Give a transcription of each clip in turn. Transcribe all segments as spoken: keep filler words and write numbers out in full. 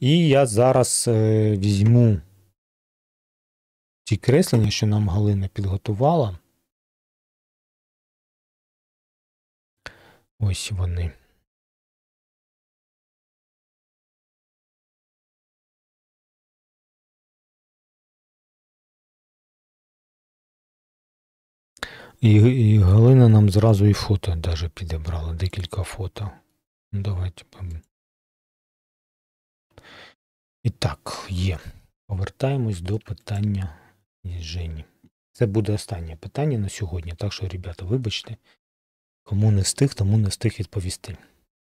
І я зараз е, візьму ті креслення, що нам Галина підготувала. Ось вони. І, і Галина нам зразу і фото даже підібрала, декілька фото. Ну, давайте помимо. І так, є. Повертаємось до питання Жені. Це буде останнє питання на сьогодні, так що, ребята, вибачте, кому не встиг, тому не встиг відповісти.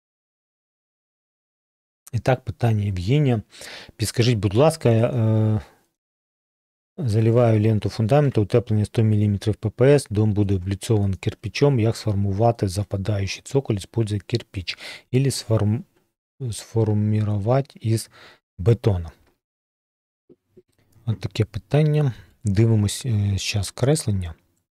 І так, питання Євгенія. Підскажіть, будь ласка, е, заливаю ленту фундаменту, утеплення сто міліметрів ППС, дом буде облицован кирпичом, як сформувати западаючий цоколь, используя кирпич, или сформ... сформувати із бетону. От таке питання. Дивимось зараз креслення.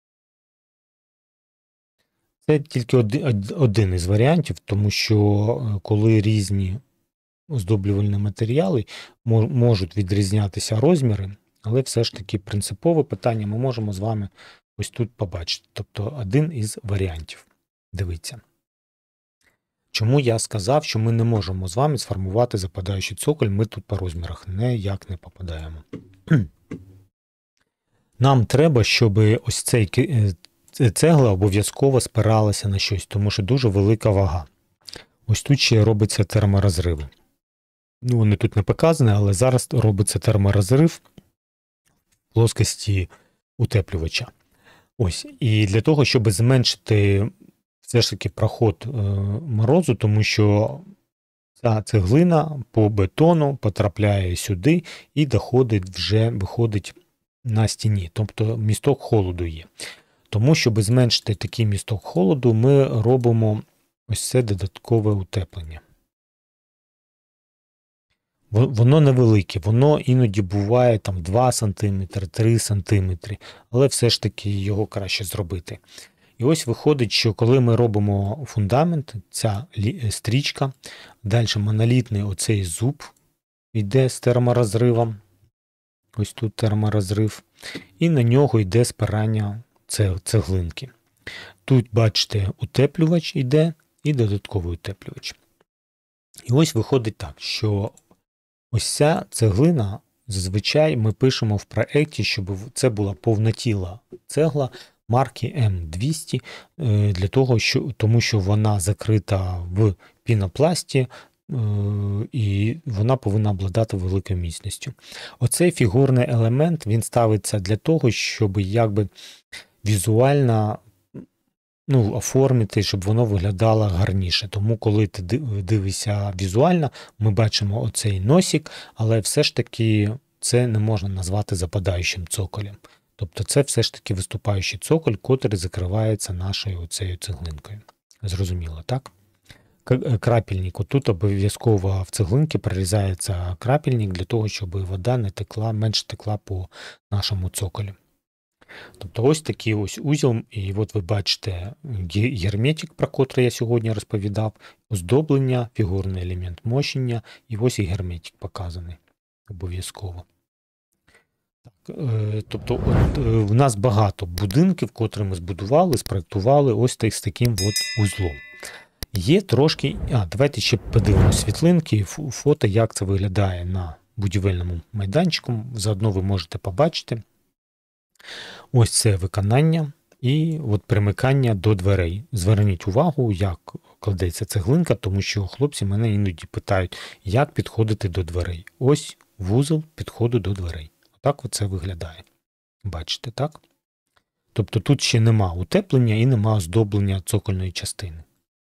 Це тільки один, один із варіантів, тому що коли різні оздоблювальні матеріали можуть відрізнятися розміри, але все ж таки принципове питання ми можемо з вами ось тут побачити. Тобто один із варіантів. Дивіться. Чому я сказав, що ми не можемо з вами сформувати западаючий цоколь, ми тут по розмірах ніяк не попадаємо. Нам треба, щоб ось цей цегла обов'язково спиралася на щось, тому що дуже велика вага. Ось тут ще робиться терморозрив. Ну, вони тут не показані, але зараз робиться терморозрив в плоскості утеплювача. Ось, і для того, щоб зменшити все ж таки проход е, морозу, тому що ця цеглина по бетону потрапляє сюди і доходить вже, виходить на стіні, тобто місток холоду є. Тому, щоб зменшити такий місток холоду, ми робимо ось це додаткове утеплення. Воно невелике, воно іноді буває там два сантиметри, три сантиметри, але все ж таки його краще зробити. І ось виходить, що коли ми робимо фундамент, ця стрічка, далі монолітний оцей зуб йде з терморозривом, ось тут терморозрив, і на нього йде спирання цеглинки. Тут, бачите, утеплювач йде і додатковий утеплювач. І ось виходить так, що ось ця цеглина, зазвичай ми пишемо в проєкті, щоб це була повнотіла цегла марки М двісті, для того, що, тому що вона закрита в пінопласті, і вона повинна обладати великою міцністю. Оцей фігурний елемент, він ставиться для того, щоб якби візуально ну, оформити, щоб воно виглядало гарніше. Тому, коли ти дивишся візуально, ми бачимо оцей носик, але все ж таки це не можна назвати западаючим цоколем. Тобто це все ж таки виступаючий цоколь, котрий закривається нашою оцею цеглинкою. Зрозуміло, так? Крапельник. Отут обов'язково в цеглинці прорізається крапельник для того, щоб вода не текла, менше текла по нашому цоколю. Тобто ось такий ось узіл, і от ви бачите герметик, про котрий я сьогодні розповідав, оздоблення, фігурний елемент мощення, і ось і герметик показаний обов'язково. Тобто от, в нас багато будинків, котрі ми збудували, спроектували ось так, з таким от узлом. Є трошки, а давайте ще подивимося світлинки, фото, як це виглядає на будівельному майданчику, заодно ви можете побачити. Ось це виконання і от примикання до дверей. Зверніть увагу, як кладеться цеглинка, тому що хлопці мене іноді питають, як підходити до дверей. Ось вузол підходу до дверей. Отак оце виглядає. Бачите, так? Тобто тут ще нема утеплення і нема оздоблення цокольної частини.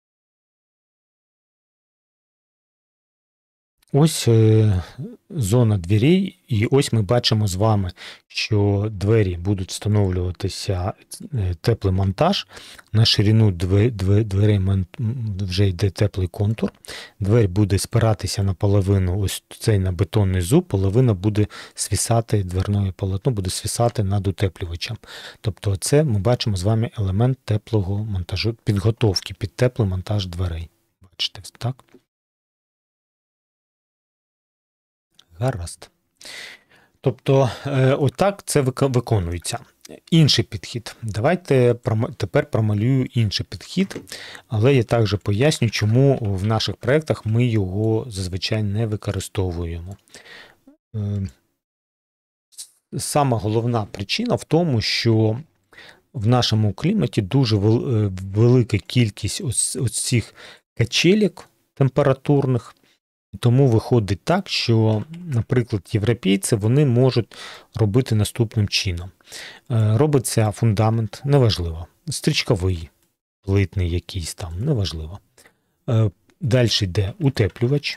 Ось е, зона дверей, і ось ми бачимо з вами, що двері будуть встановлюватися теплий монтаж. На ширину дверей вже йде теплий контур. Двері буде спиратися на половину, ось цей на бетонний зуб, половина буде свисати, дверне полотно буде свисати над утеплювачем. Тобто це ми бачимо з вами елемент теплого монтажу, підготовки під теплий монтаж дверей. Бачите, так? Гаразд. Тобто, е, отак це вика- виконується. Інший підхід. Давайте прома- тепер промалюю інший підхід, але я також поясню, чому в наших проєктах ми його зазвичай не використовуємо. Е, Сама головна причина в тому, що в нашому кліматі дуже вел- е, велика кількість ось, ось цих качелек температурних. Тому виходить так, що, наприклад, європейці вони можуть робити наступним чином. Е, Робиться фундамент, неважливо, стрічковий, плитний якийсь там, неважливо. Е, Далі йде утеплювач.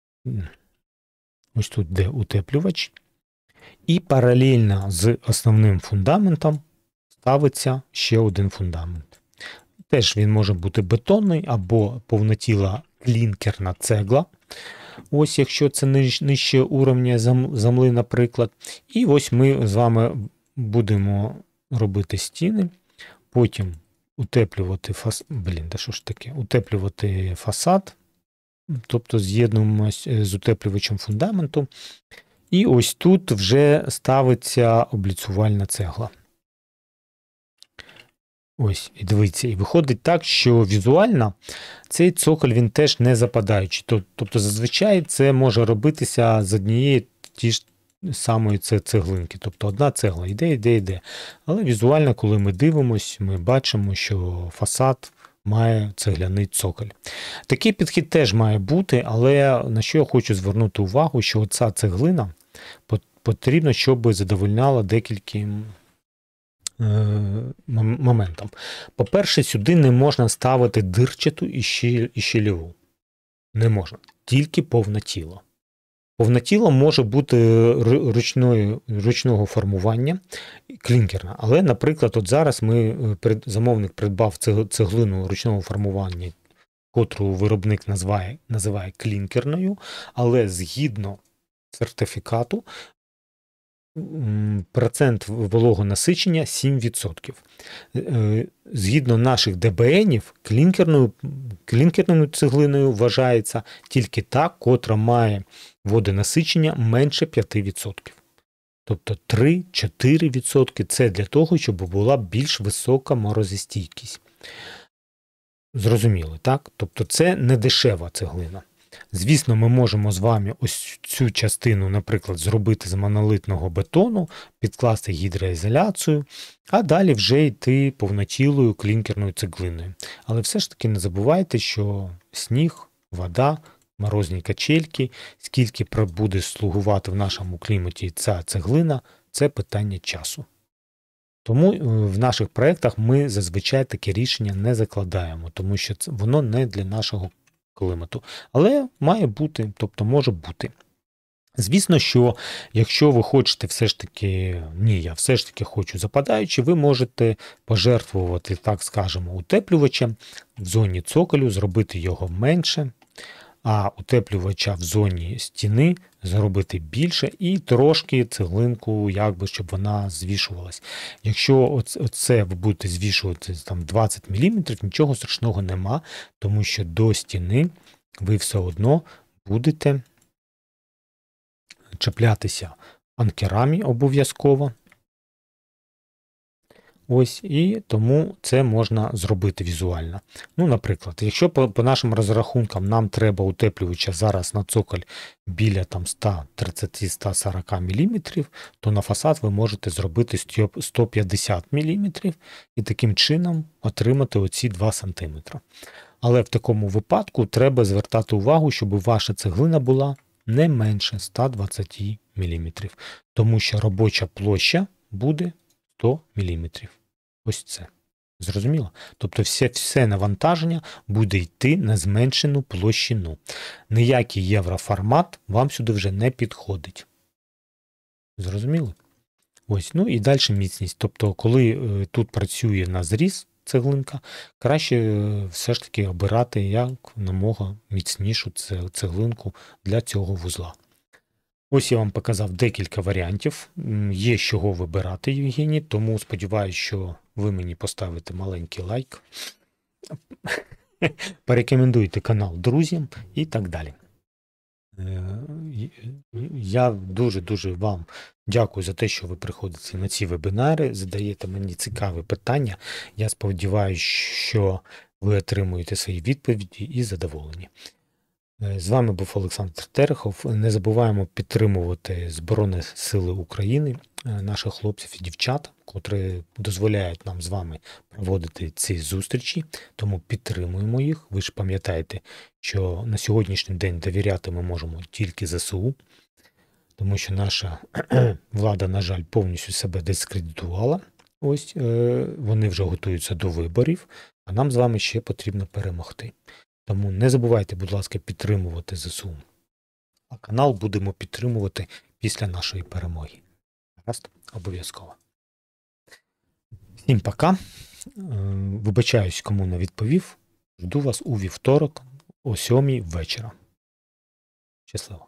Ось тут йде утеплювач. І паралельно з основним фундаментом ставиться ще один фундамент. Теж він може бути бетонний або повнотіла клінкерна цегла. Ось якщо це нижче уровня землі, наприклад. І ось ми з вами будемо робити стіни, потім утеплювати фас... Блін, да що ж таке? Утеплювати фасад, тобто з'єднуємося з утеплювачем фундаменту. І ось тут вже ставиться обліцювальна цегла. Ось, і дивіться, і виходить так, що візуально цей цоколь, він теж не западаючий. Тобто, зазвичай це може робитися з однієї ті ж самої цеглинки. Тобто, одна цегла йде, йде, йде. Але візуально, коли ми дивимося, ми бачимо, що фасад має цегляний цоколь. Такий підхід теж має бути, але на що я хочу звернути увагу, що оця цеглина потрібно, щоб задовольняла декільким моментом. По-перше, сюди не можна ставити дирчату і щільову. Не можна. Тільки повне тіло. Повне тіло може бути ручною, ручного формування, клінкерна. Але, наприклад, от зараз ми, замовник придбав цеглину ручного формування, котру виробник називає, називає клінкерною, але згідно сертифікату процент вологонасичення сім відсотків. Згідно наших ДБНів, клінкерною, клінкерною цеглиною вважається тільки та, котра має водонасичення менше п'ять відсотків. Тобто три-чотири відсотки – це для того, щоб була більш висока морозостійкість. Зрозуміло, так? Тобто це не дешева цеглина. Звісно, ми можемо з вами ось цю частину, наприклад, зробити з монолитного бетону, підкласти гідроізоляцію, а далі вже йти повнотілою клінкерною цеглиною. Але все ж таки не забувайте, що сніг, вода, морозні качельки, скільки буде слугувати в нашому кліматі ця цеглина, це питання часу. Тому в наших проєктах ми зазвичай таке рішення не закладаємо, тому що це, воно не для нашого клімату. Але має бути, тобто може бути. Звісно, що якщо ви хочете все ж таки, ні, я все ж таки хочу западаючи, ви можете пожертвувати, так скажемо, утеплювачем в зоні цоколю, зробити його менше, а утеплювача в зоні стіни зробити більше і трошки цеглинку, якби, щоб вона звішувалась. Якщо оце ви будете звішувати там двадцять міліметрів, нічого страшного нема, тому що до стіни ви все одно будете чіплятися анкерами обов'язково. Ось, і тому це можна зробити візуально. Ну, наприклад, якщо по, по нашим розрахункам нам треба утеплювача зараз на цоколь біля там сто тридцять - сто сорок міліметрів, то на фасад ви можете зробити сто п'ятдесят міліметрів і таким чином отримати оці два сантиметри. Але в такому випадку треба звертати увагу, щоб ваша цеглина була не менше сто двадцять міліметрів, тому що робоча площа буде сто міліметрів. Ось це. Зрозуміло? Тобто все, все навантаження буде йти на зменшену площину. Ніякий євроформат вам сюди вже не підходить. Зрозуміло? Ось, ну і далі міцність. Тобто, коли е, тут працює на зріз цеглинка, краще е, все ж таки обирати як намога міцнішу цеглинку для цього вузла. Ось я вам показав декілька варіантів. Є з чого вибирати, Євгеній, тому сподіваюся, що ви мені поставите маленький лайк, порекомендуйте канал друзям і так далі. Я дуже-дуже вам дякую за те, що ви приходите на ці вебінари, задаєте мені цікаві питання. Я сподіваюся, що ви отримуєте свої відповіді і задоволені. З вами був Олександр Терехов. Не забуваємо підтримувати Збройні Сили України, наших хлопців і дівчат, котрі дозволяють нам з вами проводити ці зустрічі, тому підтримуємо їх. Ви ж пам'ятаєте, що на сьогоднішній день довіряти ми можемо тільки ЗСУ, тому що наша влада, на жаль, повністю себе дискредитувала. Ось вони вже готуються до виборів, а нам з вами ще потрібно перемогти. Тому не забувайте, будь ласка, підтримувати ЗСУ. А канал будемо підтримувати після нашої перемоги. Гаразд? Обов'язково. Всім пока. Вибачаюсь, кому не відповів. Жду вас у вівторок о сьомій вечора. Щасливо.